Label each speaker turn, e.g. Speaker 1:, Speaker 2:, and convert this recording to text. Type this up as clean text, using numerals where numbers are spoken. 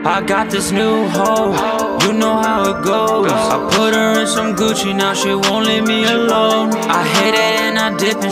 Speaker 1: I got this new hoe, you know how it goes. I put her in some Gucci, now she won't leave me alone. I hit it and I dip and